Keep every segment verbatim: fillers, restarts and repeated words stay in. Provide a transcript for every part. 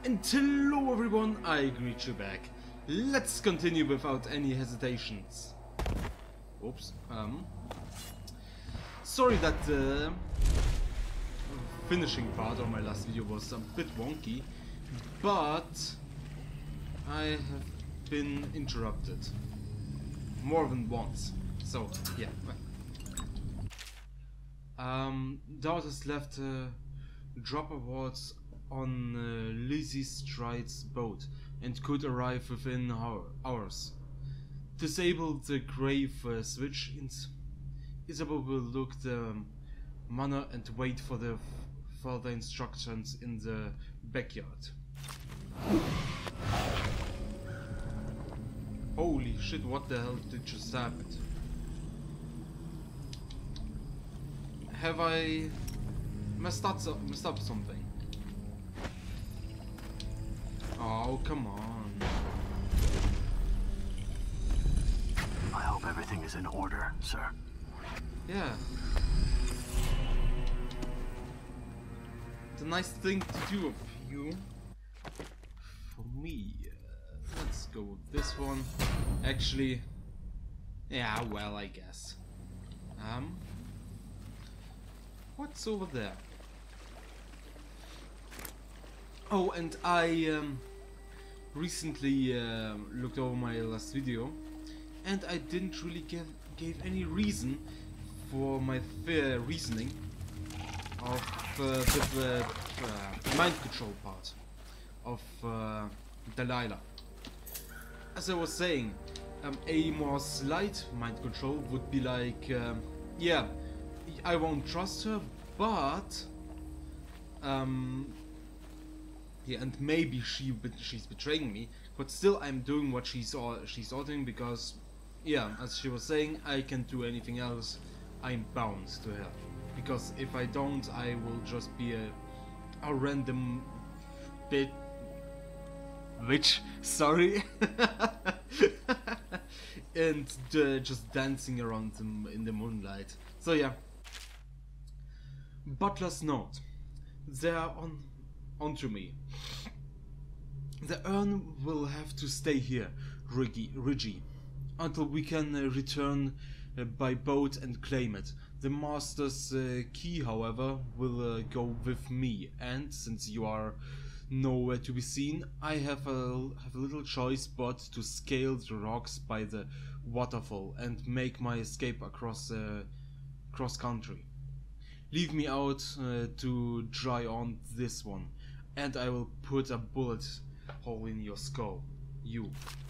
And hello everyone, I greet you back. Let's continue without any hesitations. Oops. Um. Sorry that the finishing part of my last video was a bit wonky, but I have been interrupted more than once. So yeah. Um. Daughters left uh, drop awards on uh, Lizzie Stride's boat and could arrive within hour hours. Disable the grave uh, switch. Isabel will look the manor and wait for the further instructions in the backyard. Holy shit, what the hell did just happen? Have I messed up, so messed up something? Oh, come on. I hope everything is in order, sir. Yeah. It's a nice thing to do of you. For me, uh, let's go with this one. Actually, yeah, well, I guess. Um, what's over there? Oh, and I um, recently uh, looked over my last video, and I didn't really give gave any reason for my fair reasoning of uh, the uh, mind control part of uh, Delilah. As I was saying, um, a more slight mind control would be like, um, yeah, I won't trust her, but um. yeah, and maybe she she's betraying me, but still I'm doing what she's she's ordering because, yeah, as she was saying, I can't do anything else. I'm bound to her, because if I don't, I will just be a a random bit witch. Sorry, and uh, just dancing around them in the moonlight. So yeah. Butler's note. They are on. Onto me. The urn will have to stay here, Riggy, Riggy, until we can uh, return uh, by boat and claim it. The master's uh, key, however, will uh, go with me, and since you are nowhere to be seen, I have a, have a little choice but to scale the rocks by the waterfall and make my escape across uh, cross country. Leave me out uh, to dry on this one, and I will put a bullet hole in your skull. You.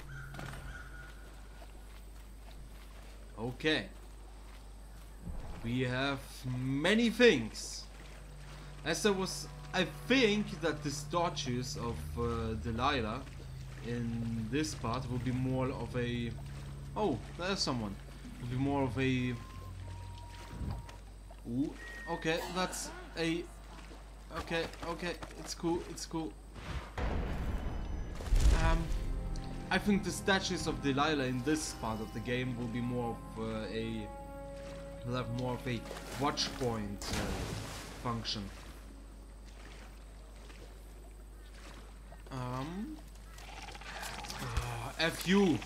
Okay. We have many things. As I was, I think that the statues of uh, Delilah in this part will be more of a. Oh, there's someone. Will be more of a. Ooh. Okay, that's a... Okay, okay, it's cool, it's cool. Um, I think the statues of Delilah in this part of the game will be more of uh, a... will have more of a watch point uh, function. Um... Uh, F you!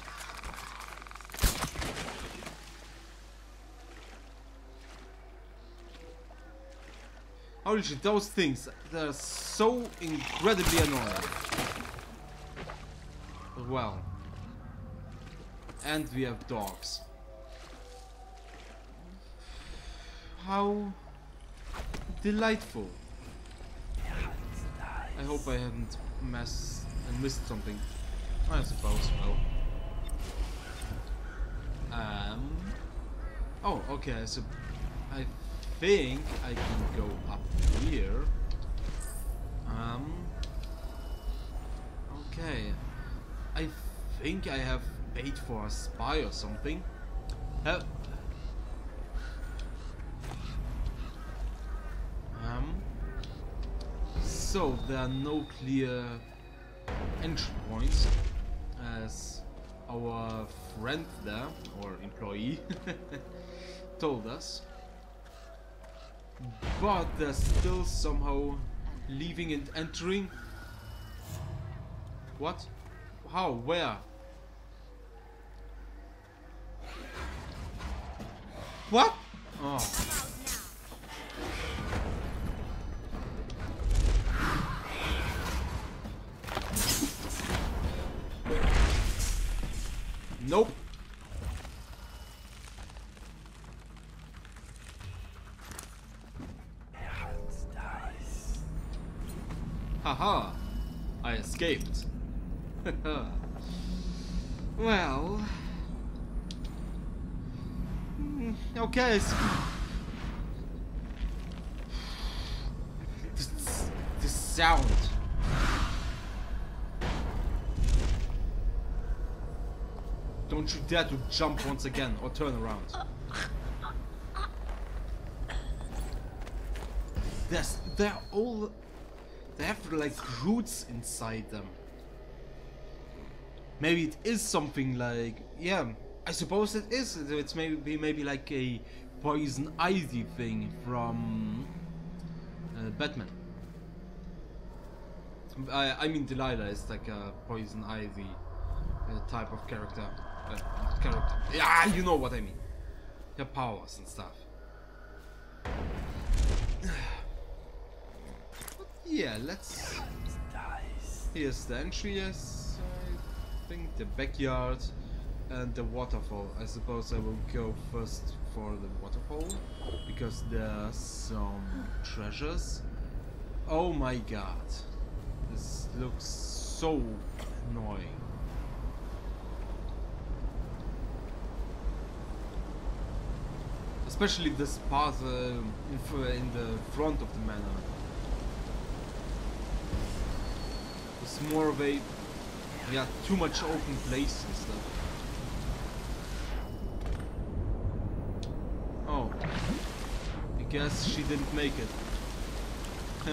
Holy shit, those things, they're so incredibly annoying. Well. And we have dogs. How delightful. I hope I haven't messed and missed something. I suppose, well. Um. Oh, okay, so I think I can go up here. Um. Okay. I think I have paid for a spy or something. Uh, um. So there are no clear entry points, as our friend there, or employee, told us. But they're still somehow leaving and entering What? How? Where? What? Oh. Nope. Haha. I escaped. Well. Mm, okay. This, this sound. Don't you dare to jump once again or turn around. There's, they're all, they have like roots inside them. Maybe it is something like, yeah, I suppose it is. It's maybe maybe like a poison ivy thing from uh, Batman. I, I mean Delilah is like a poison ivy uh, type of character. Uh, character. Yeah, you know what I mean. Her powers and stuff. But yeah, let's. Here's the entry, yes. I think the backyard and the waterfall. I suppose I will go first for the waterfall because there's some treasures. Oh my god. This looks so annoying. Especially this path uh, in, fr in the front of the manor. It's more of a, yeah, too much open place and stuff. Oh, I guess she didn't make it.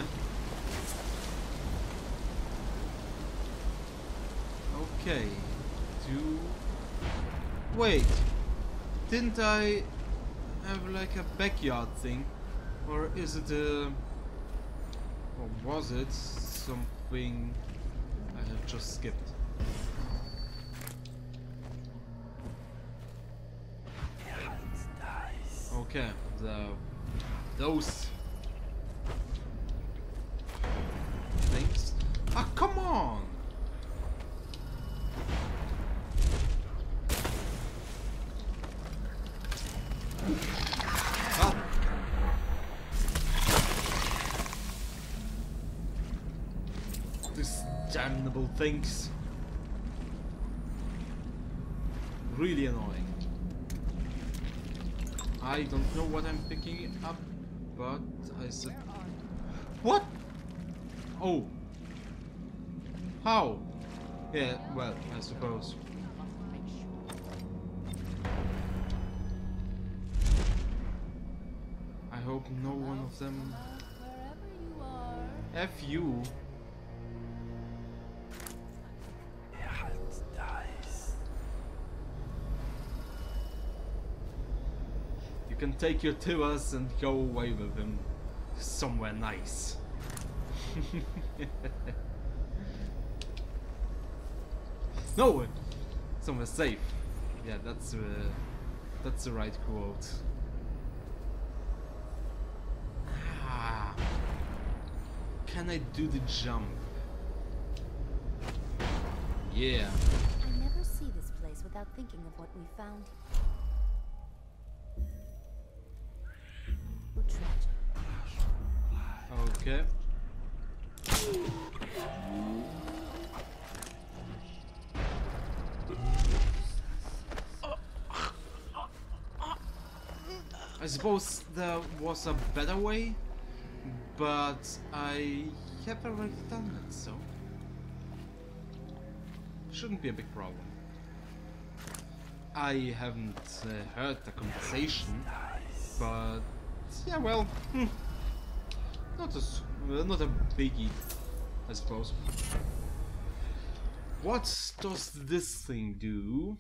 Okay, do... Wait, didn't I have like a backyard thing? Or is it a... Or was it something I have just skipped? Okay, the... those... things? Ah, come on! Damnable things. Really annoying. I don't know what I'm picking up, but I said. What? Oh. How? Yeah, well, I suppose. I hope no one of them. F you. You can take your Tivas and go away with him somewhere nice. No, somewhere safe. Yeah, that's uh, that's the right quote. Ah, can I do the jump? Yeah. I never see this place without thinking of what we found. Okay. I suppose there was a better way, but I have already done it, so shouldn't be a big problem. I haven't uh, heard the conversation, but yeah, well, hmm, not a uh, not a biggie, I suppose. What does this thing do?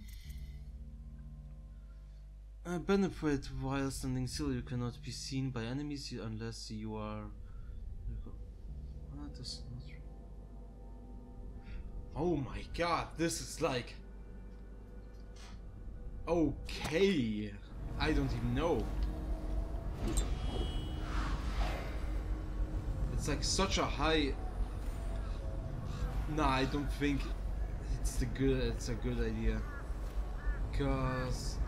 A benefit while standing still, you cannot be seen by enemies unless you are. What is not? Oh my god, this is like... Okay, I don't even know. It's like such a high... Nah, I don't think it's the good. It's a good idea, cause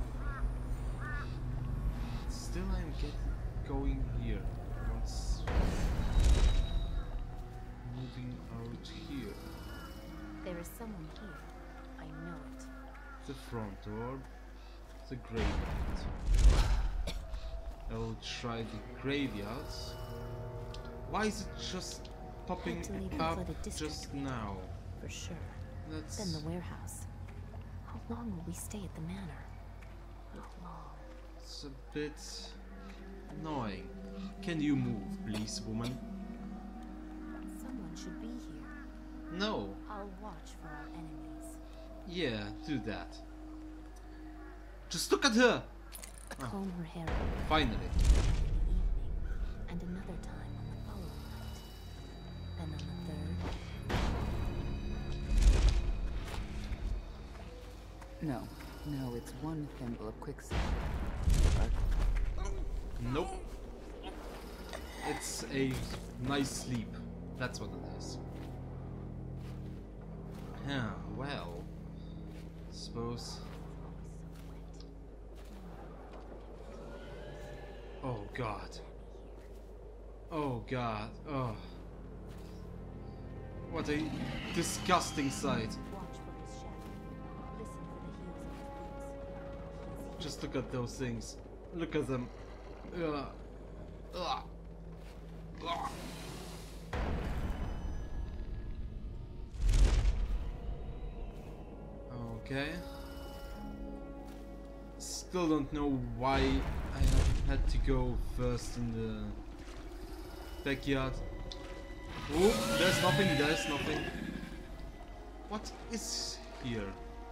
still I'm getting going here. Once moving out here. There is someone here. I know it. The front door, the graveyard. I'll try the graveyards. Why is it just popping up just now? For sure. That's... Then the warehouse. How long will we stay at the manor? How long? It's a bit annoying. Can you move, please, woman? Someone should be here. No. I'll watch for our enemies. Yeah, do that. Just look at her! Comb Oh, her hair finally. in the evening, and another time on the following night. Then on the third. No, no, it's one thimble of quicksand. Nope. It's a nice sleep. That's what it is. Yeah, well, suppose. Oh god. Oh god. Oh. What a disgusting sight. Watch for his shadow. Listen for the heels of his boots. Just look at those things. Look at them. Ugh. Ugh. Ugh. Okay. Still don't know why I had to go first in the backyard. Oh, there's nothing, there's nothing. What is here?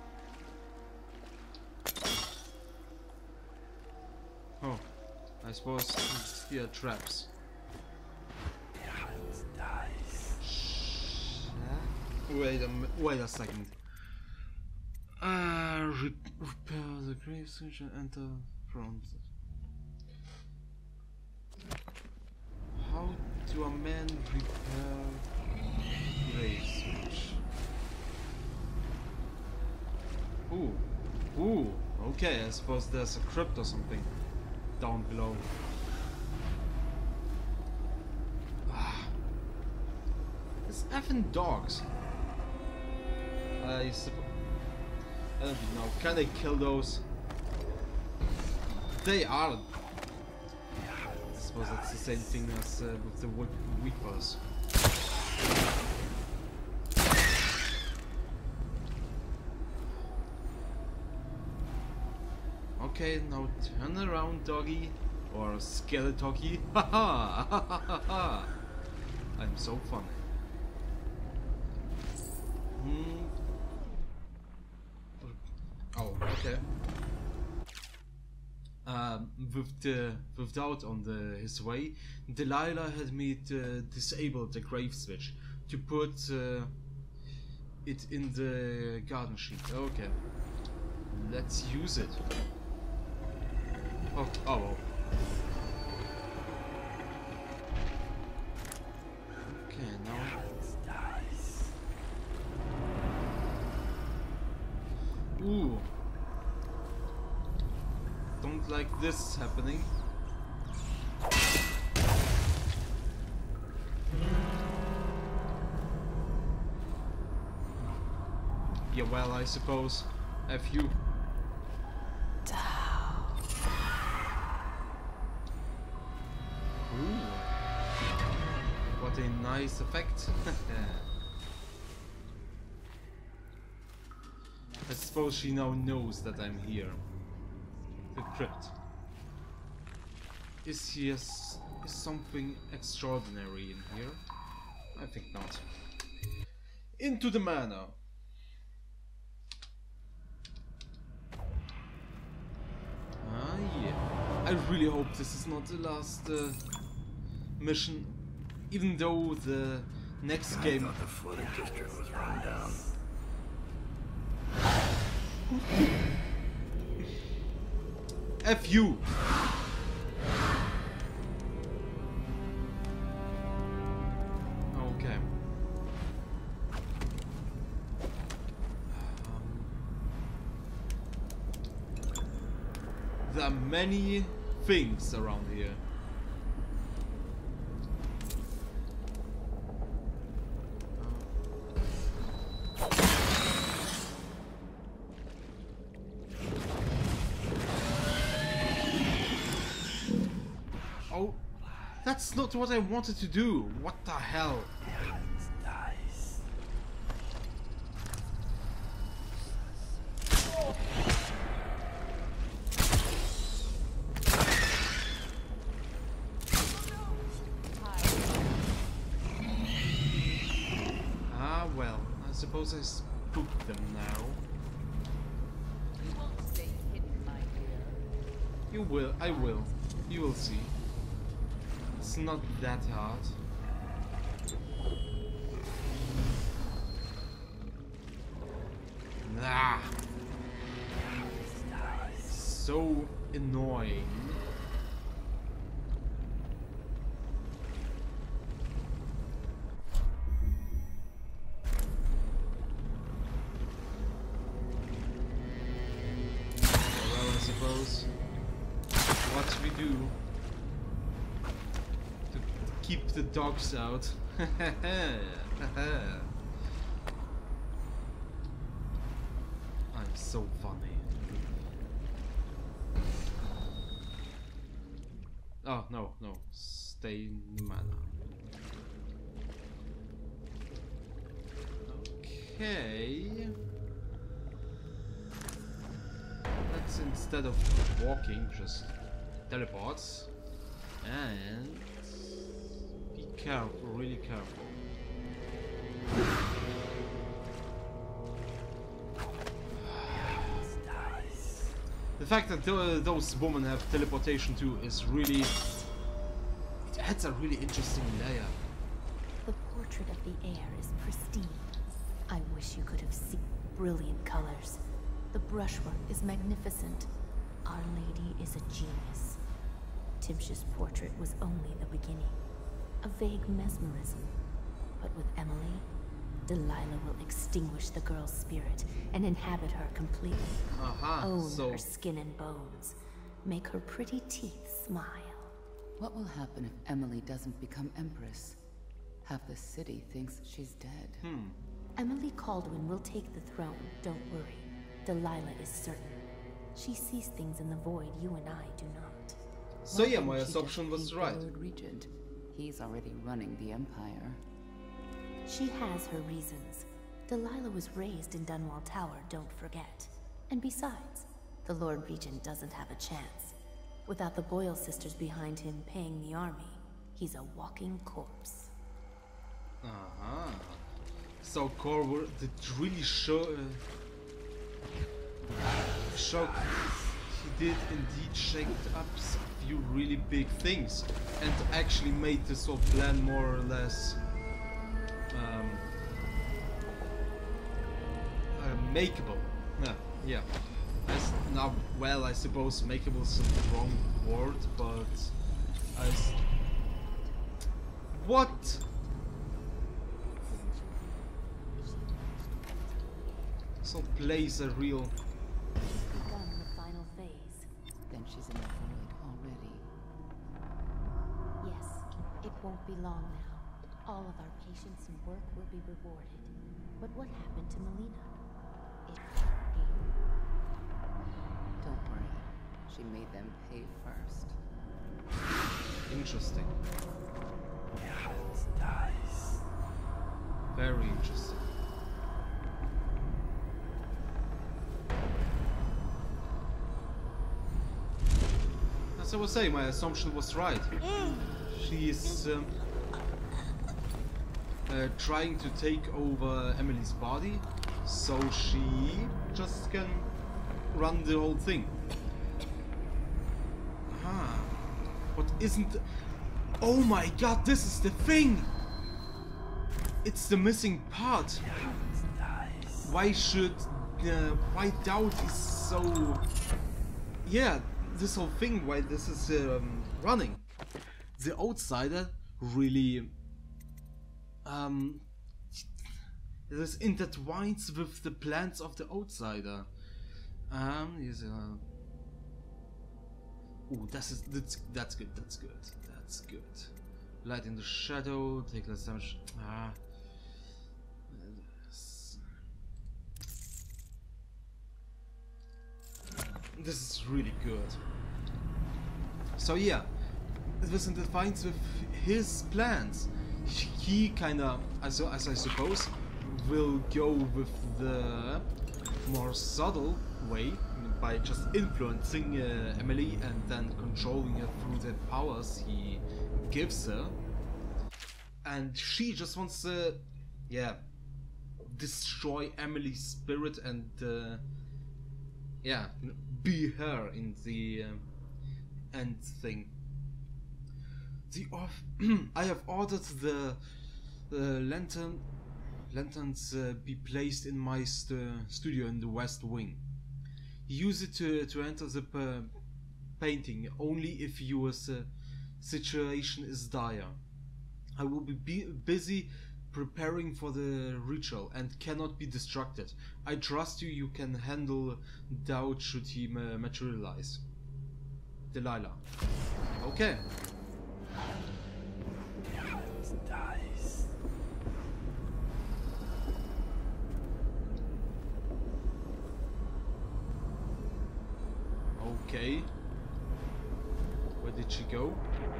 Oh, I suppose here are traps. Wait a m wait a second. Uh, re repair the grave switch and enter front. How do a man repair grave switch? Ooh, ooh. Okay, I suppose there's a crypt or something down below. Ah, it's effing dogs. I suppose. I don't know. Can I kill those? They are. I suppose that's the same thing as uh, with the Weepers. Okay, now turn around, doggy, or skeletocky. Haha! Ha ha ha! I'm so funny. Hmm. Oh, okay. Um, with the without on the his way, Delilah had me to disable the grave switch to put uh, it in the garden sheet. Okay, let's use it. Oh, oh, oh. Okay, now. Ooh. Don't like this happening. Yeah, well, I suppose a few. Ooh. What a nice effect. I suppose she now knows that I'm here. The crypt. Is here is something extraordinary in here? I think not. Into the manor. Ah yeah. I really hope this is not the last uh, mission, even though the next I game. thought the flooded district was run down. F you! Okay. Um, there are many things around here. Oh, that's not what I wanted to do. What the hell? Ah, well, I suppose I spooked them now. You won't stay hidden, my dear. You will, I will. You will see. It's not that hard. Nah. So annoying. Well, I suppose what we do to keep the dogs out. I'm so funny. Oh, no, no. Stay in mana. Okay. Let's, instead of walking, just teleports. And be careful, really careful. The fact that th those women have teleportation too is really... It adds a really interesting layer. The portrait of the air is pristine. I wish you could have seen brilliant colors. The brushwork is magnificent. Our Lady is a genius. Timsh's portrait was only the beginning. A vague mesmerism. But with Emily, Delilah will extinguish the girl's spirit and inhabit her completely. Aha, Own so her skin and bones. Make her pretty teeth smile. What will happen if Emily doesn't become Empress? Half the city thinks she's dead. hmm. Emily Caldwin will take the throne, don't worry. Delilah is certain. She sees things in the void you and I do not. So Why yeah, didn't my she just assumption was paint the right. Lord Regent? He's already running the Empire. She has her reasons. Delilah was raised in Dunwall Tower, don't forget. And besides, the Lord Regent doesn't have a chance. Without the Boyle sisters behind him paying the army, he's a walking corpse. Uh-huh. So Corwin did really show... Uh, show... He did indeed shake up a few really big things. And actually made this whole plan more or less... Um, uh, makeable. Yeah, yeah. As now, well, I suppose makeable is the wrong word, but as what? So plays a real. Begun the final phase. Then she's in the void already. Yes, it won't be long now. All of our patience and work will be rewarded. But what happened to Melina? It came. Don't worry. She made them pay first. Interesting. Very interesting. As I was saying, my assumption was right. She is um, uh, trying to take over Emily's body, so she just can run the whole thing. Ah, but isn't... Oh my god, this is the thing! It's the missing part. Why should uh, why doubt is so... Yeah, this whole thing, why this is um, running. The outsider really... Um, this intertwines with the plans of the outsider. Um, is, uh, ooh, das is, that's, that's good, that's good, that's good. Light in the shadow, take less damage. Ah. This is really good. So yeah, this intertwines with his plans. He kinda, as, as I suppose, will go with the more subtle way by just influencing uh, Emily and then controlling her through the powers he gives her. And she just wants to, yeah, destroy Emily's spirit and, uh, yeah, be her in the uh, end thing. The off I have ordered the the lantern lanterns uh, be placed in my st studio in the west wing. Use it to to enter the uh, painting only if your uh, situation is dire. I will be, be busy preparing for the ritual and cannot be distracted. I trust you. You can handle doubt should he ma materialize. Delilah. Okay. Dice. Okay. Where did she go?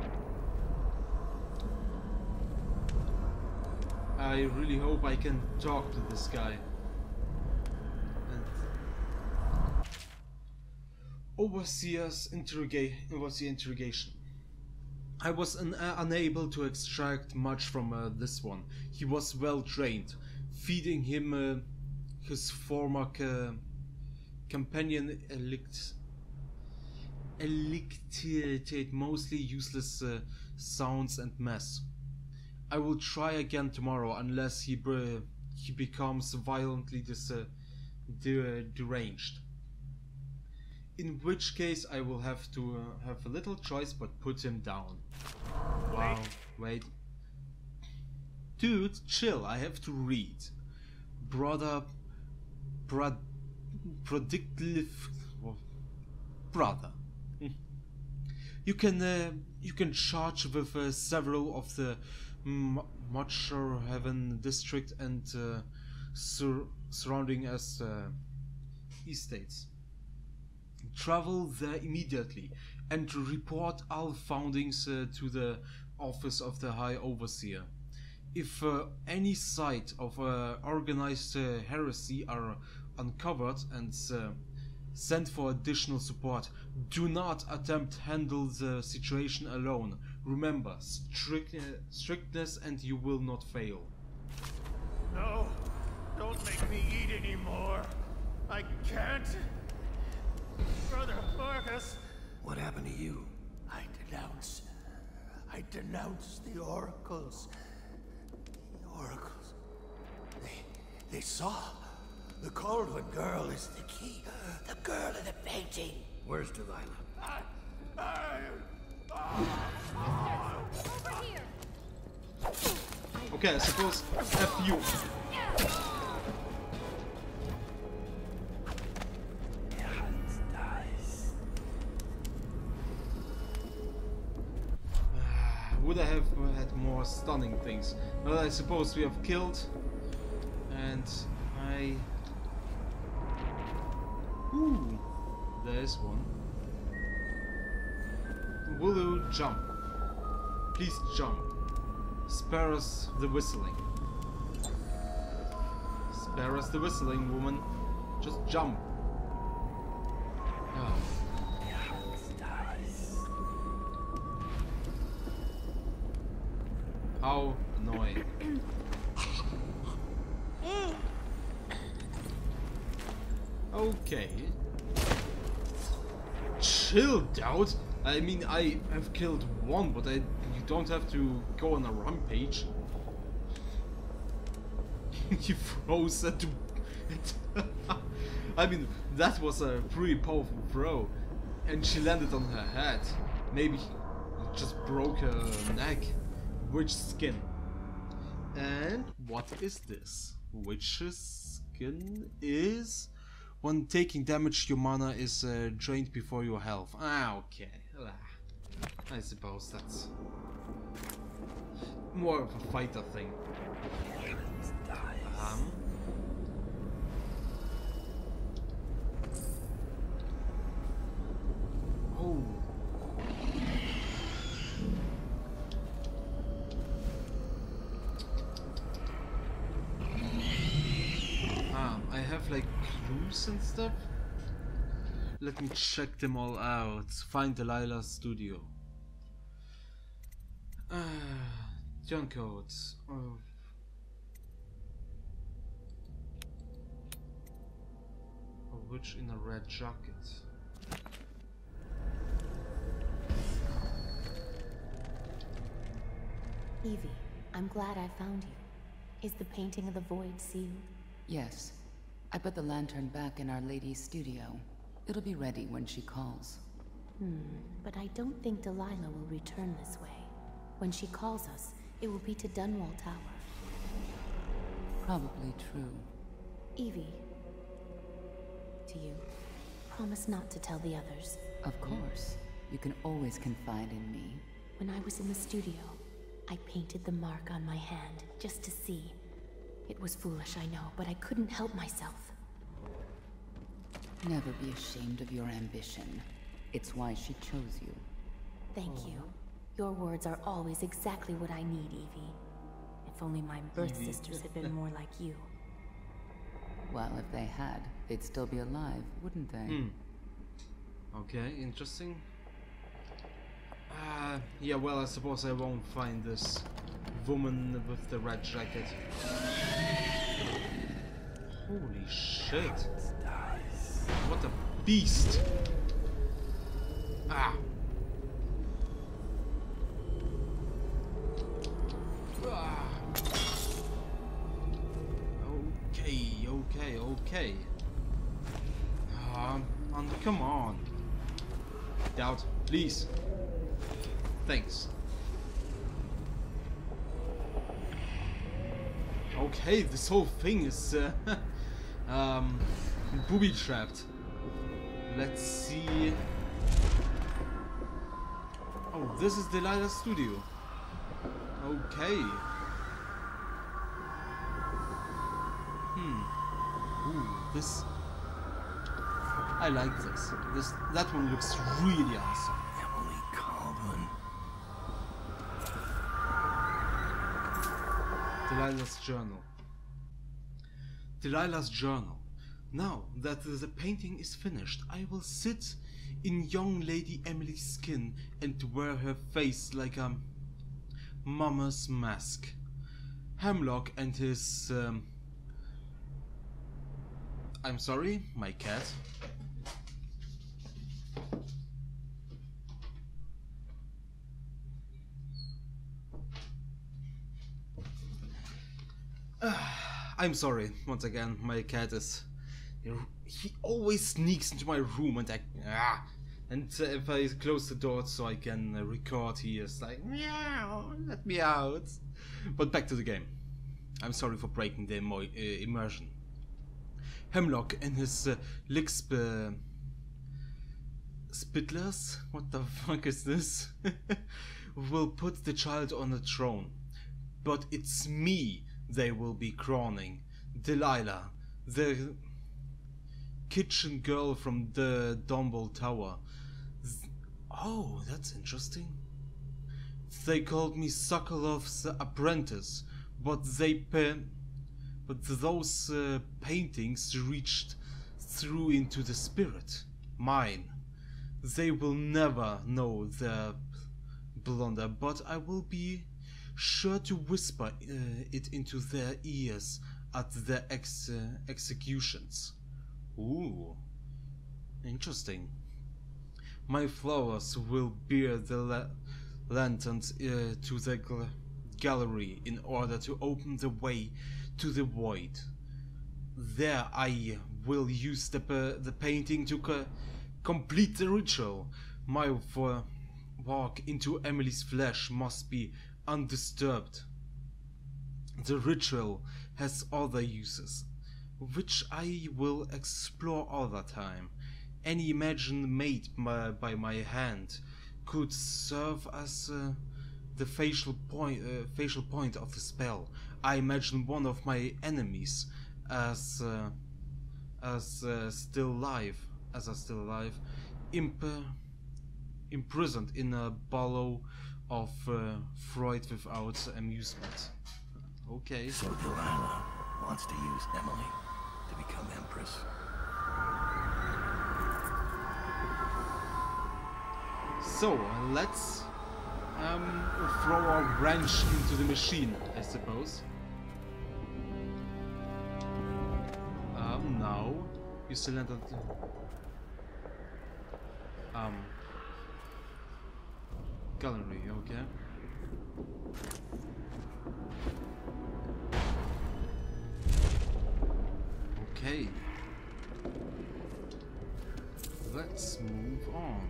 I really hope I can talk to this guy. And Overseer's interrogate Overseer interrogation. I was un uh, unable to extract much from uh, this one. He was well trained. Feeding him uh, his former uh, companion elict elicted mostly useless uh, sounds and mess. I will try again tomorrow unless he uh, he becomes violently dis uh, de deranged. In which case I will have to uh, have a little choice but put him down. Wow, wait. Dude, chill, I have to read. Brother... Prod... Predictive... Brother. You can, uh, you can charge with uh, several of the Mucher Heaven district and uh, sur surrounding us uh, estates. Travel there immediately and report all foundings uh, to the office of the High Overseer. If uh, any site of uh, organized uh, heresy are uncovered and uh, sent for additional support, do not attempt to handle the situation alone. Remember, strict, uh, strictness and you will not fail. No, don't make me eat anymore. I can't. Brother Marcus. What happened to you? I denounce. I denounce the oracles. The oracles. They, they saw. The Cauldron girl is the key. The girl in the painting. Where's Delilah? I, I, I, Over here. Okay, I suppose F you. Would I have had more stunning things? Well, I suppose we have killed, and I... Ooh, there's one. Will you jump? Please jump. Spare us the whistling. Spare us the whistling, woman. Just jump. Oh. How annoying. Okay. Chill, Doubt. I mean, I have killed one, but I you don't have to go on a rampage. He froze her to it. I mean, that was a pretty powerful throw, and she landed on her head. Maybe he just broke her neck. Witch skin. And what is this? Witch's skin is... When taking damage, your mana is uh, drained before your health. Ah, okay. Ah, I suppose that's more of a fighter thing. Um... Oh. Ah, I have like clues and stuff. Let me check them all out. Find Delilah's studio. Ah, junk codes. Oh. A witch in a red jacket. Evie, I'm glad I found you. Is the painting of the void sealed? Yes. I put the lantern back in Our Lady's studio. It'll be ready when she calls. Hmm, but I don't think Delilah will return this way. When she calls us, it will be to Dunwall Tower. Probably true. Evie, to you, promise not to tell the others. Of course. You can always confide in me. When I was in the studio, I painted the mark on my hand, just to see. It was foolish, I know, but I couldn't help myself. Never be ashamed of your ambition. It's why she chose you. Thank you. Your words are always exactly what I need, Evie. If only my birth Evie. sisters had been more like you. Well, if they had, they'd still be alive, wouldn't they? Hmm. Okay, interesting. Uh, yeah, well, I suppose I won't find this woman with the red jacket. Holy shit. What a beast. Ah. Ah. Okay, okay, okay. Um, um, come on. Doubt, please. Thanks. Okay, this whole thing is uh, um, booby trapped. Let's see. Oh, this is Delilah's studio. Okay. Hmm. Ooh, this. I like this. This that one looks really awesome. Emily Coleman. Delilah's journal. Delilah's journal. Now that the painting is finished, I will sit in young Lady Emily's skin and wear her face like a mama's mask. Hemlock and his... Um, I'm sorry, my cat. I'm sorry, once again, my cat is... He always sneaks into my room and I... Ah, and uh, if I close the door so I can uh, record, he is like, meow, let me out. But back to the game. I'm sorry for breaking the emo uh, immersion. Hemlock and his uh, Lixp... Uh, Spittlers? What the fuck is this? Will put the child on the throne. But it's me they will be crowning. Delilah, the kitchen girl from the Dunwall Tower. Th oh, that's interesting. They called me Sokolov's apprentice, but they pa but those uh, paintings reached through into the spirit, mine. They will never know their blunder, but I will be sure to whisper uh, it into their ears at their ex uh, executions. Ooh, interesting. My flowers will bear the la lanterns uh, to the gallery in order to open the way to the void. there I will use the, uh, the painting to co complete the ritual. My for walk into Emily's flesh must be undisturbed. The ritual has other uses, which I will explore other time. Any imagine made by, by my hand could serve as uh, the facial point, uh, facial point of the spell. I imagine one of my enemies as uh, as uh, still alive, as are still alive, imp imprisoned in a bottle of uh, Freud without amusement. Okay. So Delilah wants to use Emily to become Empress. So let's um, throw our wrench into the machine, I suppose. Um, now you still entered. Um, gallery, okay. Okay. Let's move on.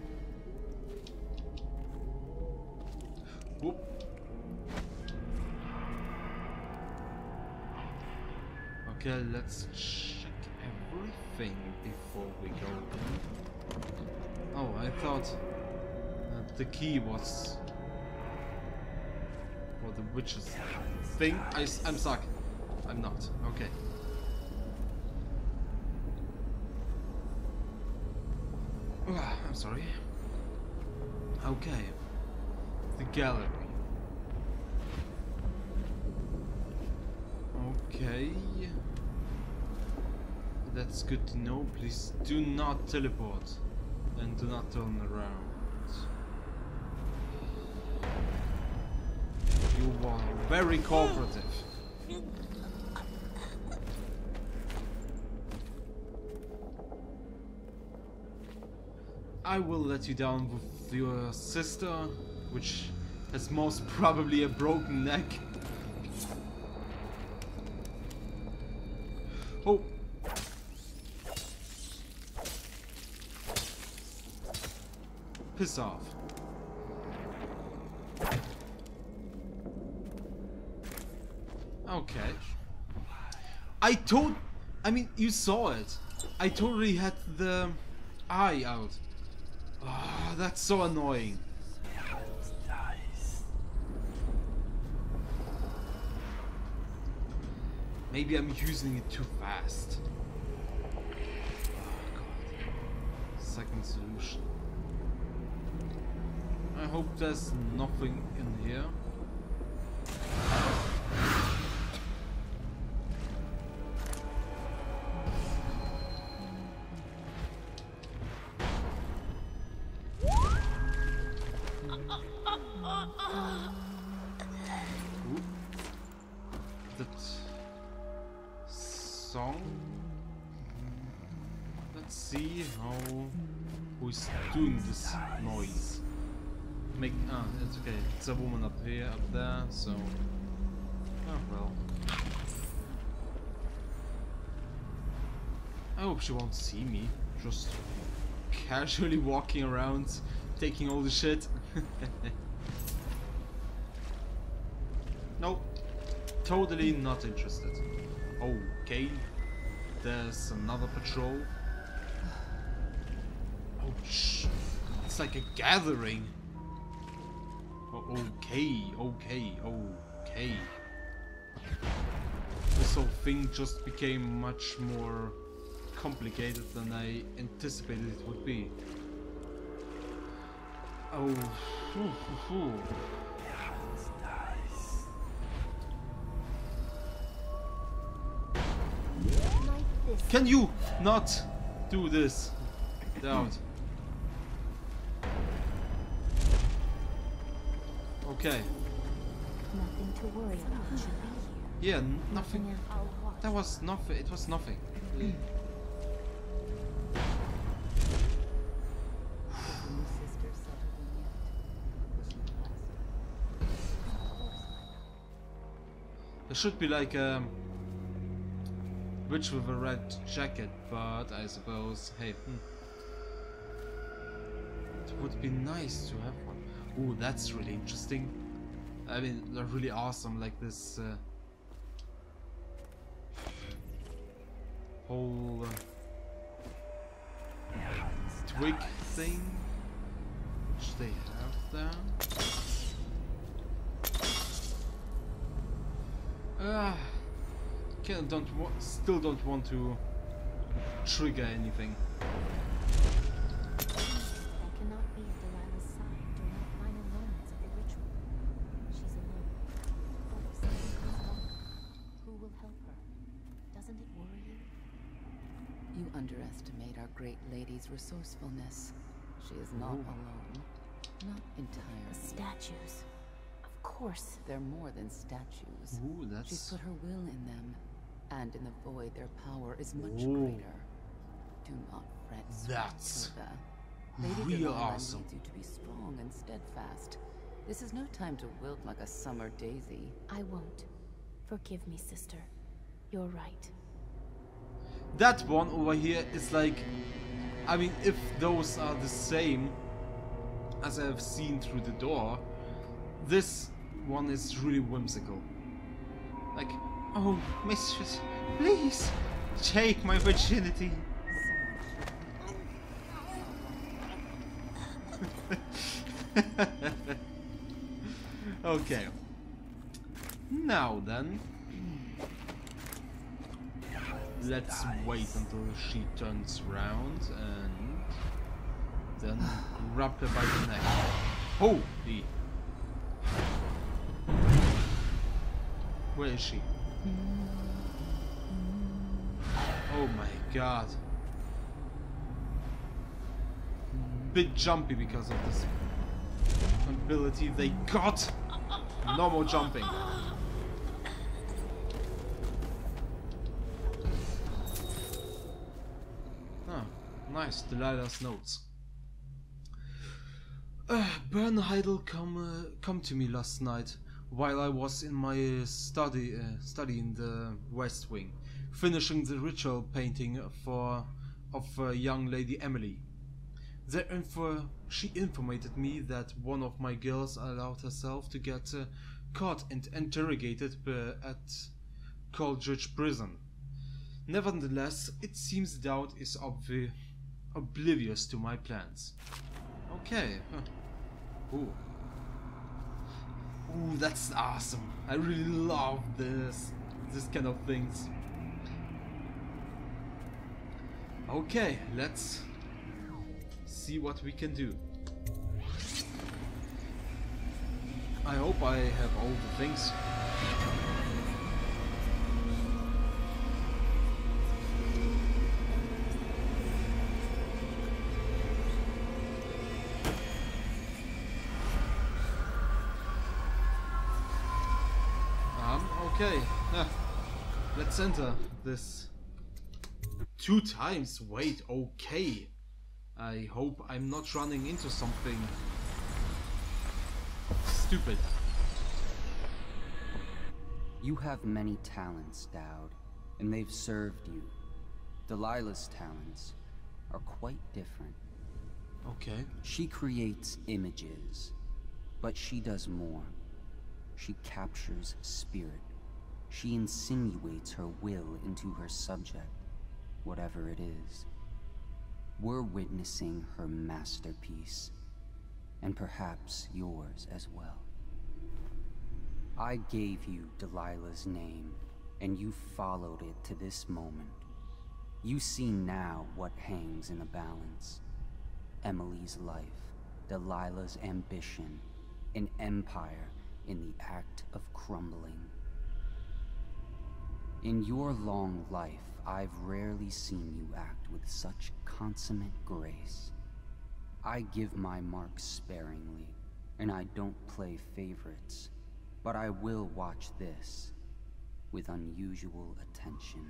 Whoop. Okay, let's check everything before we go in. Oh, I thought that the key was for the witches thing. I, I'm stuck. I'm not. Okay. I'm sorry. Okay. The gallery. Okay. That's good to know. Please do not teleport. And do not turn around. You are very cooperative. I will let you down with your sister, which has most probably a broken neck. Oh! Piss off. Okay. I told... I mean, you saw it. I totally had the eye out. Ah, oh, that's so annoying. Maybe I'm using it too fast. Oh god. Second solution. I hope there's nothing in here. Song. Let's see how who's doing this noise. Make ah, it's okay. It's a woman up here, up there. So, oh well. I hope she won't see me. Just casually walking around, taking all the shit. Nope. Totally not interested. Okay, there's another patrol. Oh, shh. It's like a gathering. Oh, okay, okay, okay. This whole thing just became much more complicated than I anticipated it would be. Oh, phew, phew, phew. Can you not do this? Out. Okay. Nothing to worry about. Should be here. Yeah, nothing. That was nothing. It was nothing. There should be like um, witch with a red jacket, but I suppose, hey, hmm. It would be nice to have one. Ooh, that's really interesting. I mean, they're really awesome, like this uh, whole uh, twig thing, which they have there. Ah, uh, don't wa still don't want to trigger anything. Underestimate our great lady's resourcefulness. She is not Ooh. alone. Not entirely. The statues. Of course. They're more than statues. Ooh, that's... She's put her will in them. And in the void, their power is much Ooh. greater. Do not fret, sweet That's Hilda. Lady real Delilah awesome. needs you to be strong and steadfast. This is no time to wilt like a summer daisy. I won't. Forgive me, sister. You're right. That one over here is like, I mean, if those are the same as I've seen through the door, this one is really whimsical. Like, oh, mistress, please take my virginity. Okay. Now then. Let's wait until she turns round and then grab her by the neck. Holy! Where is she? Oh my god. Bit jumpy because of this ability they got. No more jumping. Nice, Delilah's notes. Uh, Bernheidel come uh, come to me last night while I was in my uh, study uh, study in the West Wing, finishing the ritual painting for of uh, young Lady Emily. The info she informed me that one of my girls allowed herself to get uh, caught and interrogated uh, at Coldridge Prison. Nevertheless, it seems doubt is obvi oblivious to my plans. Okay. Huh. Ooh. Ooh, that's awesome. I really love this, this kind of things. Okay, let's see what we can do. I hope I have all the things. Okay, ah, let's enter this two times. Wait, okay. I hope I'm not running into something stupid. You have many talents, Dowd, and they've served you. Delilah's talents are quite different. Okay. She creates images, but she does more. She captures spirit. She insinuates her will into her subject, whatever it is. We're witnessing her masterpiece, and perhaps yours as well. I gave you Delilah's name, and you followed it to this moment. You see now what hangs in the balance. Emily's life, Delilah's ambition, an empire in the act of crumbling. In your long life, I've rarely seen you act with such consummate grace. I give my marks sparingly, and I don't play favorites, but I will watch this with unusual attention.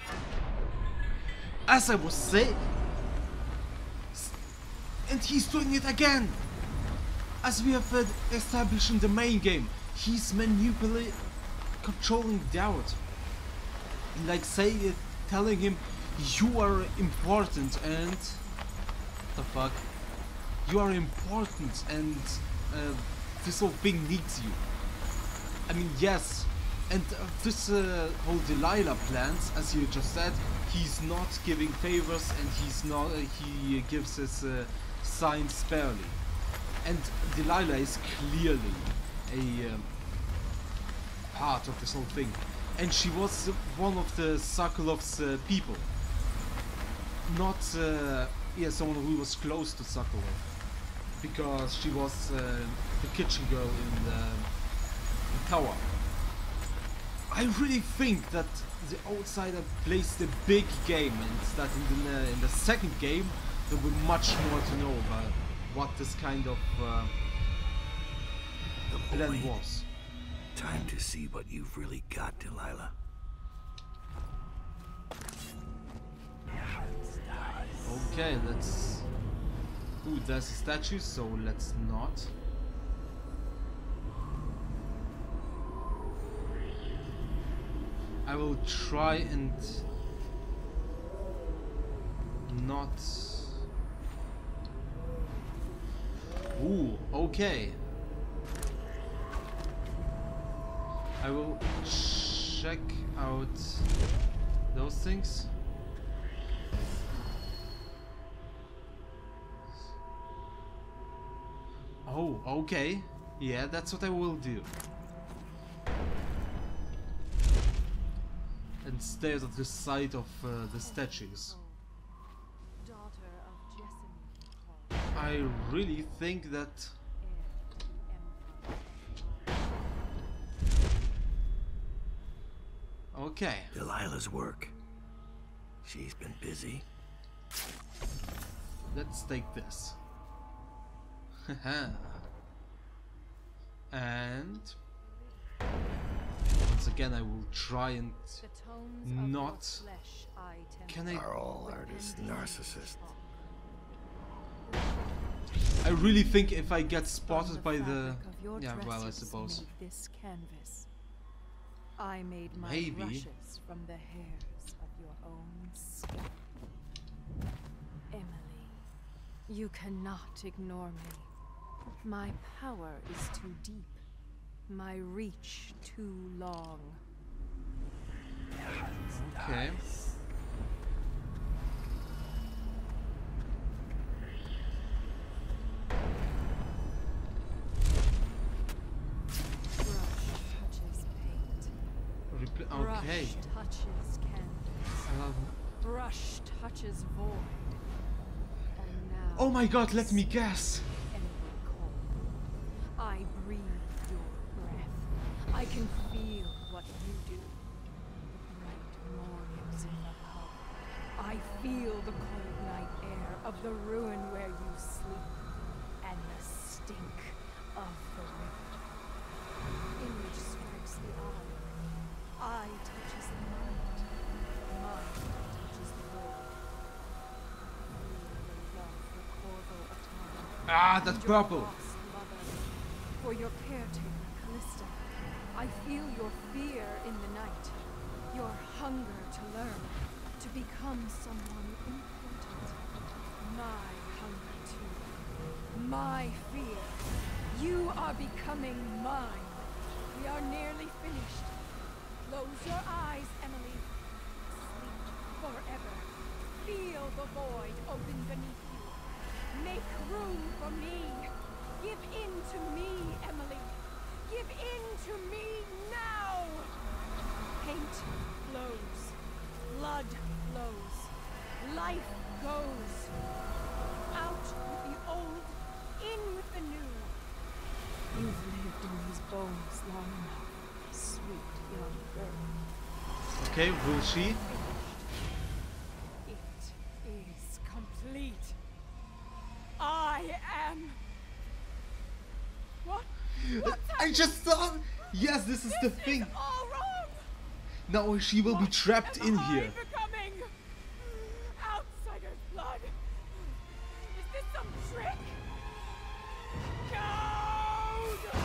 As I was saying, and he's doing it again. As we have uh, established in the main game, he's manipulating, controlling doubt. Like say it, telling him you are important and the fuck you are important and uh, this whole thing needs you. I mean, yes, and uh, this uh, whole Delilah plans, as you just said, he's not giving favors and he's not uh, he gives his uh, signs sparingly. And Delilah is clearly a um, part of this whole thing. And she was one of the Sokolov's uh, people. Not uh, yeah, someone who was close to Sokolov. Because she was uh, the kitchen girl in the, the tower. I really think that the outsider plays the big game, and that in the, uh, in the second game there will be much more to know about what this kind of uh, plan was. Time to see what you've really got, Delilah. Okay, let's... Ooh, there's a statue, so let's not. I will try and not... Ooh, okay. I will check out those things. Oh, okay. Yeah, that's what I will do. And stay at the side of uh, the statues. I really think that... Okay. Delilah's work. She's been busy. Let's take this. And once again I will try and not... Can I... Are all artists narcissists? I really think if I get spotted by the... Yeah, well, I suppose. This canvas. I made my Maybe. brushes from the hairs of your own skin. Emily, you cannot ignore me. My power is too deep. My reach too long. Okay. Okay. Brush touches canvas. I love Brush touches void. And now Oh my god, let me guess. Emily Cole. I breathe your breath. I can feel what you do. Bright mornings in the pub. I feel the cold night air of the ruin where you sleep, and the stink of the river. Image strikes the eye. Eye touches the mind. Mind touches the world. Feel the love for Corvo of time. Ah, that's And your purple. lost mother. For your caretaker, Callista. I feel your fear in the night. Your hunger to learn. To become someone important. My hunger too. My fear. You are becoming mine. We are nearly finished. Close your eyes, Emily. Sleep forever. Feel the void open beneath you. Make room for me. Give in to me, Emily. Give in to me now. Paint flows. Blood flows. Life goes. Out with the old, in with the new. You've lived in these bones long enough. Sweet young girl. Okay, will she? It is complete. I am. What? What's I just thought. Yes, this is the This thing. is all wrong. Now she will be What trapped am in I here. becoming? Outsider's blood. Is this some trick? Code!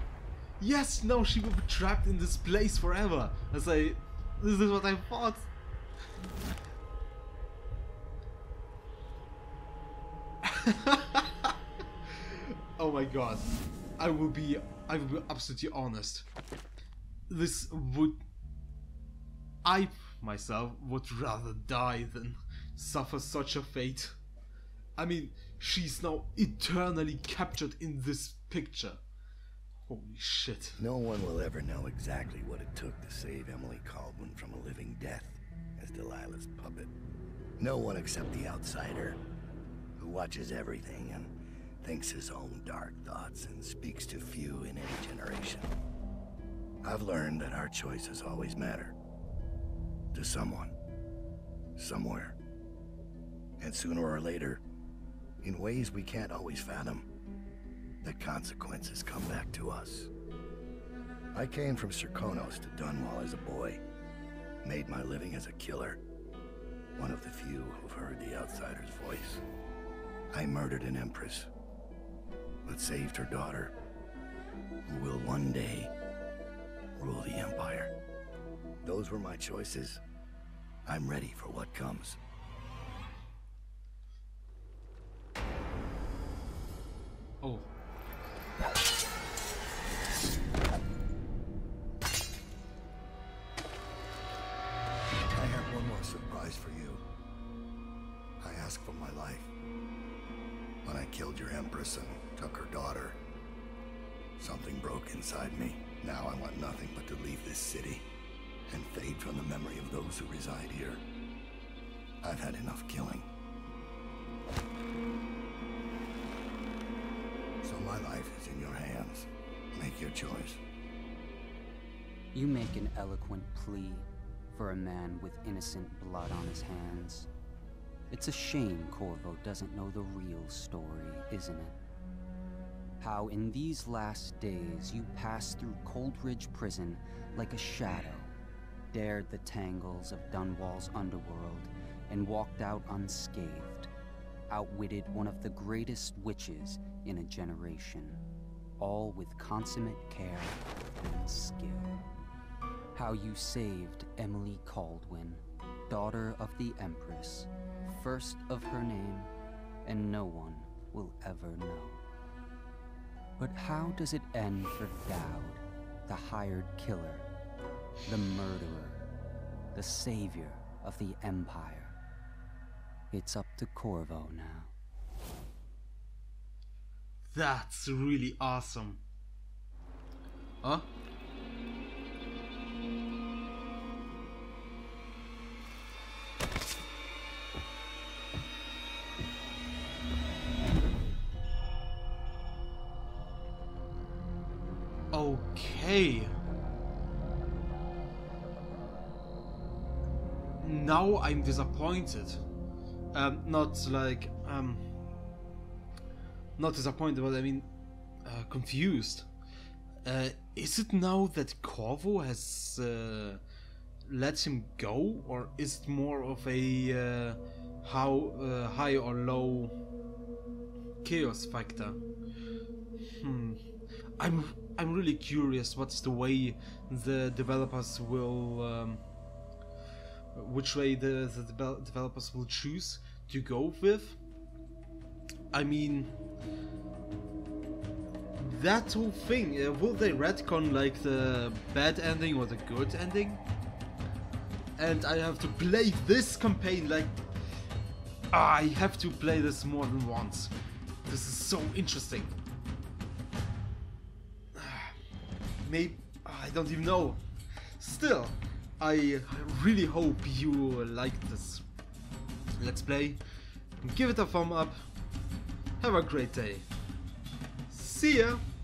Yes, no, she will be trapped in this place forever. As I, this is what I thought. Oh my god. I will be I will be absolutely honest. This would I myself would rather die than suffer such a fate. I mean, she's now eternally captured in this picture. Holy shit. No one will ever know exactly what it took to save Emily Caldwin from a living death as Delilah's puppet. No one except the outsider, who watches everything and thinks his own dark thoughts and speaks to few in any generation. I've learned that our choices always matter. To someone. Somewhere. And sooner or later, in ways we can't always fathom, the consequences come back to us. I came from Serkonos to Dunwall as a boy. Made my living as a killer. One of the few who've heard the outsider's voice. I murdered an empress, but saved her daughter, who will one day rule the Empire. Those were my choices. I'm ready for what comes. Oh. I have one more surprise for you. I asked for my life. When I killed your empress and took her daughter, something broke inside me. Now I want nothing but to leave this city and fade from the memory of those who reside here. I've had enough killing. So my life is in your hands. Make your choice. You make an eloquent plea for a man with innocent blood on his hands. It's a shame Corvo doesn't know the real story, isn't it? How in these last days you passed through Coldridge Prison like a shadow, dared the tangles of Dunwall's underworld, and walked out unscathed, outwitted one of the greatest witches in a generation, all with consummate care and skill. How you saved Emily Caldwin, daughter of the Empress, first of her name, and no one will ever know. But how does it end for Dowd, the hired killer, the murderer, the savior of the Empire? It's up to Corvo now. That's really awesome. Huh? Okay. Now I'm disappointed. Um, not like, um, not disappointed, but I mean, uh, confused. Uh, is it now that Corvo has uh, let him go, or is it more of a uh, how uh, high or low chaos factor? Hmm. I'm I'm really curious what's the way the developers will, um, which way the, the de developers will choose to go with. I mean, that whole thing, uh, will they retcon like the bad ending or the good ending? And I have to play this campaign like, I have to play this more than once. This is so interesting. Maybe, I don't even know. Still, I really hope you liked this Let's Play. Give it a thumb up. Have a great day. See ya!